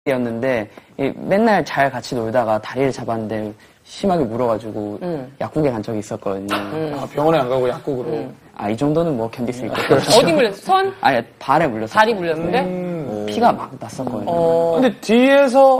였는데 맨날 잘 같이 놀다가 다리를 잡았는데 심하게 물어가지고 약국에 간 적이 있었거든요. 아, 병원에 안 가고 약국으로. 이 정도는 뭐 견딜 수 있겠죠. 어디 물렸어? 손? 아니 발에 물렸어요. 다리 물렸는데? 피가 막 났었거든요. 근데 뒤에서